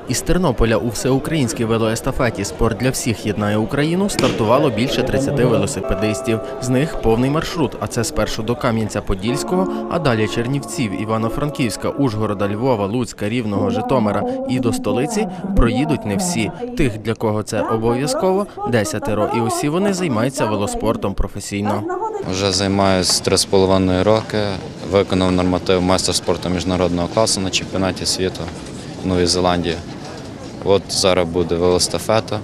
Із Тернополя у всеукраїнській велоестафеті «Спорт для всіх єднає Україну» стартувало більше 30 велосипедистів. З них повний маршрут, а це спершу до Кам'янця-Подільського, а далі Чернівців, Івано-Франківська, Ужгорода, Львова, Луцька, Рівного, Житомира і до столиці проїдуть не всі. Тих, для кого це обов'язково, 10, і усі вони займаються велоспортом професійно. Вже займаюся 3,5 роки, виконав норматив майстер спорту міжнародного класу на чемпіонаті світу в Новій Зеландії. От зараз буде велоестафета,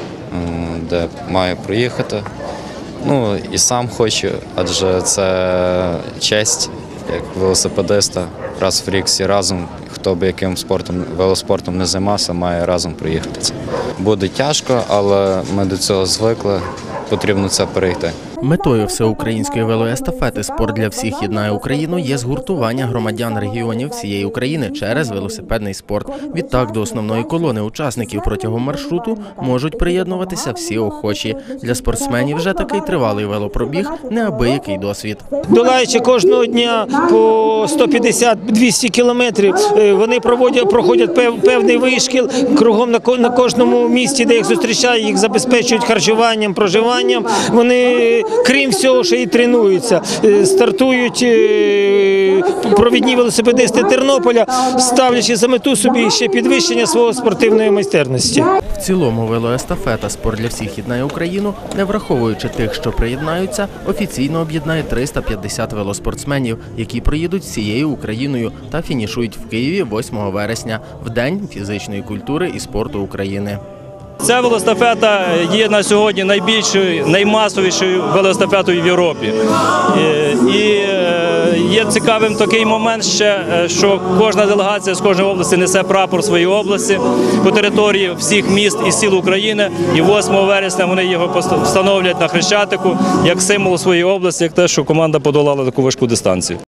де маю проїхати. Ну і сам хочу, адже це честь як велосипедиста. Раз в рік всі разом, хто би яким велоспортом не займався, має разом проїхати. Буде тяжко, але ми до цього звикли, потрібно це перейти. Метою всеукраїнської велоестафети «Спорт для всіх єднає Україну» є згуртування громадян регіонів всієї України через велосипедний спорт. Відтак до основної колони учасників протягом маршруту можуть приєднуватися всі охочі. Для спортсменів вже такий тривалий велопробіг – неабиякий досвід. Долаючи кожного дня по 150-200 кілометрів, вони проходять певний вишкіл, кругом на кожному місці, де їх зустрічають, їх забезпечують харчуванням, проживанням. Вони, крім всього, ще й тренуються. Стартують провідні велосипедисти Тернополя, ставлячи за мету собі ще підвищення свого спортивної майстерності. В цілому велоестафета «Спорт для всіх єднає Україну», не враховуючи тих, що приєднаються, офіційно об'єднає 350 велоспортсменів, які проїдуть всією Україною та фінішують в Києві 8 вересня, в День фізичної культури і спорту України. Ця велоестафета є на сьогодні найбільшою, наймасовішою велоестафетою в Європі. І є цікавим такий момент ще, що кожна делегація з кожної області несе прапор своєї області по території всіх міст і сіл України. І 8 вересня вони його встановлять на Хрещатику як символ своєї області, як те, що команда подолала таку важку дистанцію.